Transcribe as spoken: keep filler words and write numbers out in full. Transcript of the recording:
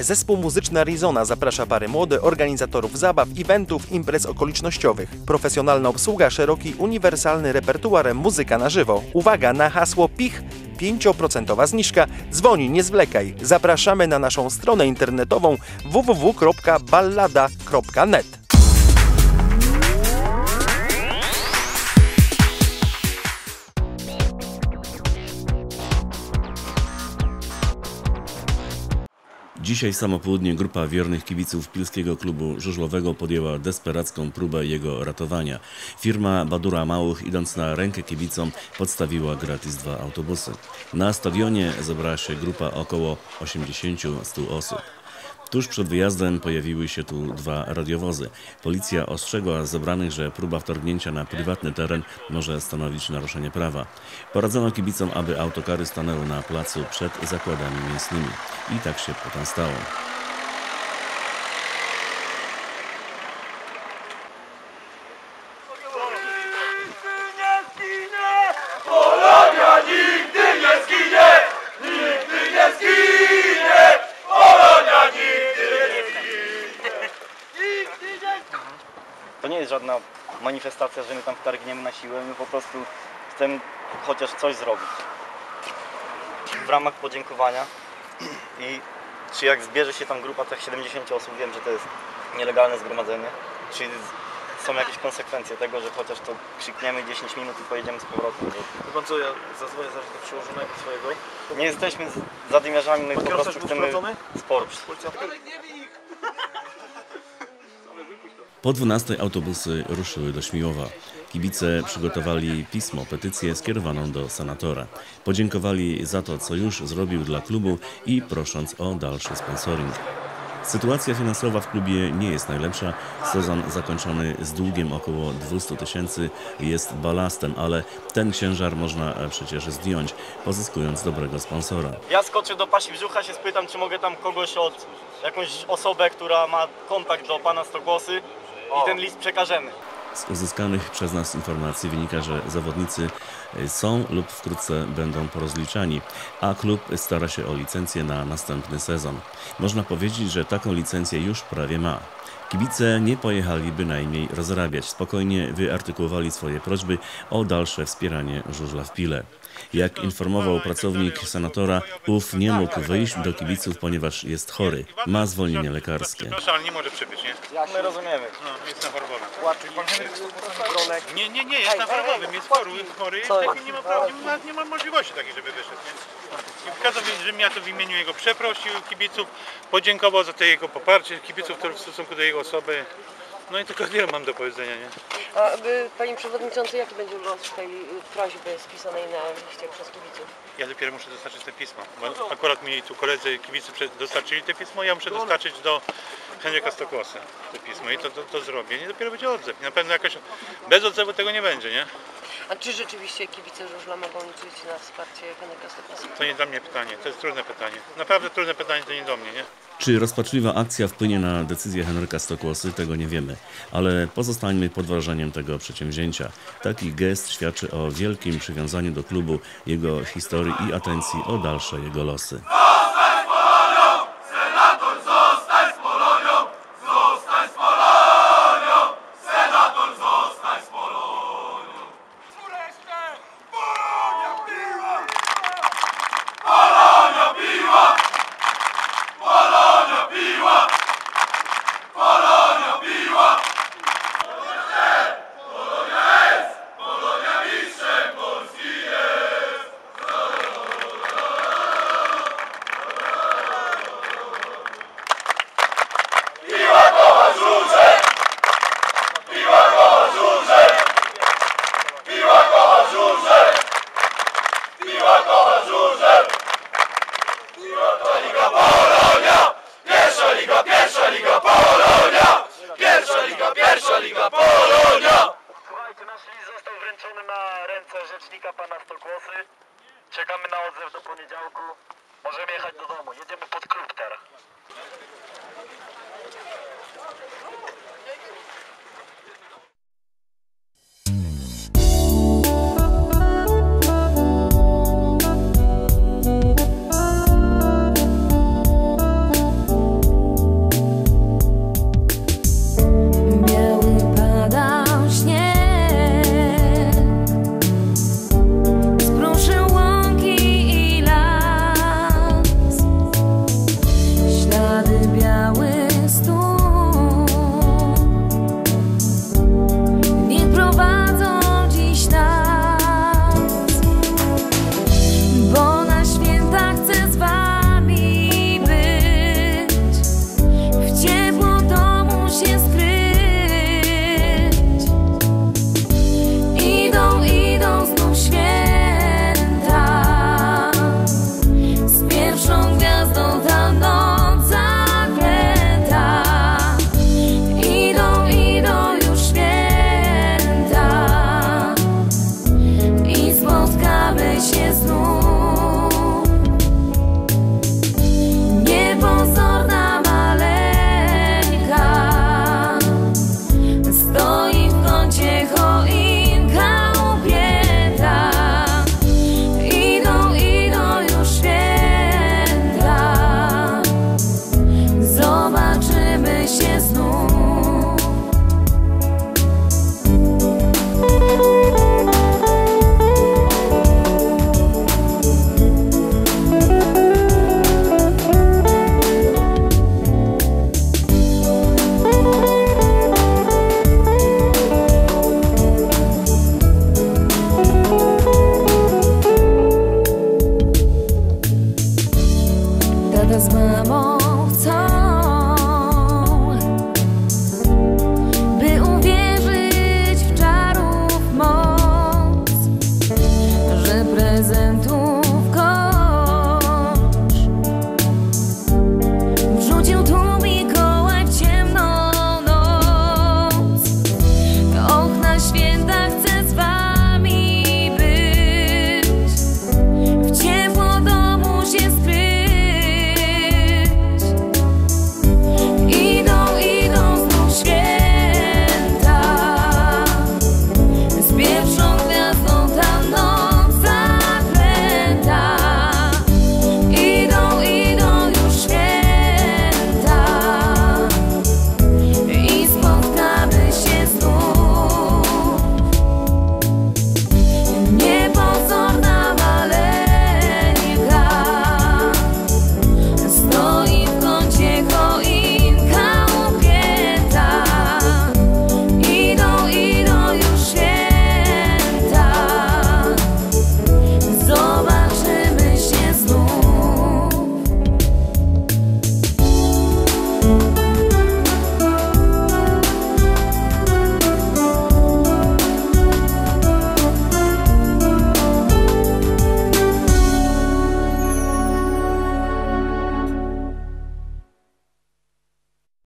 Zespół muzyczny Arizona zaprasza pary młode, organizatorów zabaw, eventów, imprez okolicznościowych. Profesjonalna obsługa, szeroki, uniwersalny repertuar, muzyka na żywo. Uwaga na hasło P I Ch! pięć procent zniżka. Dzwoni, nie zwlekaj. Zapraszamy na naszą stronę internetową w w w kropka ballada kropka net. Dzisiaj samo południe grupa wiernych kibiców pilskiego klubu żużlowego podjęła desperacką próbę jego ratowania. Firma Badura Małych, idąc na rękę kibicom, podstawiła gratis dwa autobusy. Na stadionie zebrała się grupa około osiemdziesięciu do stu osób. Tuż przed wyjazdem pojawiły się tu dwa radiowozy. Policja ostrzegła zebranych, że próba wtargnięcia na prywatny teren może stanowić naruszenie prawa. Poradzono kibicom, aby autokary stanęły na placu przed zakładami mięsnymi. I tak się potem stało. To nie jest żadna manifestacja, że my tam wtargniemy na siłę, my po prostu chcemy chociaż coś zrobić. W ramach podziękowania i czy jak zbierze się tam grupa tych siedemdziesięciu osób, wiem, że to jest nielegalne zgromadzenie, czy są jakieś konsekwencje tego, że chociaż to krzykniemy dziesięć minut i pojedziemy z powrotem. Wie pan co, ja zadzwonię zaraz do przełożonego swojego. Nie jesteśmy zadymiarzami, my po prostu chcemy sport. Po dwunastej autobusy ruszyły do Śmiłowa. Kibice przygotowali pismo, petycję skierowaną do senatora. Podziękowali za to, co już zrobił dla klubu i prosząc o dalszy sponsoring. Sytuacja finansowa w klubie nie jest najlepsza. Sezon zakończony z długiem około dwustu tysięcy jest balastem, ale ten ciężar można przecież zdjąć, pozyskując dobrego sponsora. Ja skoczę do Pasi Brzucha, się spytam, czy mogę tam kogoś od jakąś osobę, która ma kontakt do pana Stokłosy i ten list przekażemy. Z uzyskanych przez nas informacji wynika, że zawodnicy są lub wkrótce będą porozliczani, a klub stara się o licencję na następny sezon. Można powiedzieć, że taką licencję już prawie ma. Kibice nie pojechali bynajmniej rozrabiać, spokojnie wyartykułowali swoje prośby o dalsze wspieranie żużla w Pile. Jak informował pracownik senatora, ów nie mógł wyjść do kibiców, ponieważ jest chory, ma zwolnienie lekarskie. Proszę, ale nie może przybyć, nie? My rozumiemy. No, jest na chorobowym. Bronek. Nie, nie, nie, jest na chorobowym, jest chory, chory jest taki, nie ma, nie ma, nie ma możliwości takiej, żeby wyszedł, nie? I kazał, żebym ja to w imieniu jego przeprosił kibiców, podziękował za te jego poparcie kibiców w stosunku do jego osoby. No i tylko tyle mam do powiedzenia, nie? A y, panie przewodniczący, jaki będzie los tej prośby spisanej na liście przez kibiców? Ja dopiero muszę dostarczyć te pismo, bo akurat mi tu koledzy kibicy dostarczyli te pismo, ja muszę dostarczyć do Henryka Stokłosy te pismo i to, to, to zrobię. I dopiero będzie odzew. Na pewno jakoś bez odzewu tego nie będzie, nie? A czy rzeczywiście kibice żużla mogą liczyć na wsparcie Henryka Stokłosy? To nie dla mnie pytanie, to jest trudne pytanie. Naprawdę trudne pytanie, to nie do mnie, nie? Czy rozpaczliwa akcja wpłynie na decyzję Henryka Stokłosy, tego nie wiemy, ale pozostańmy pod wrażeniem tego przedsięwzięcia. Taki gest świadczy o wielkim przywiązaniu do klubu, jego historii i atencji o dalsze jego losy. Rzecznika pana Stokłosy. Czekamy na odzew do poniedziałku. Możemy jechać do domu. Jedziemy pod klub teraz.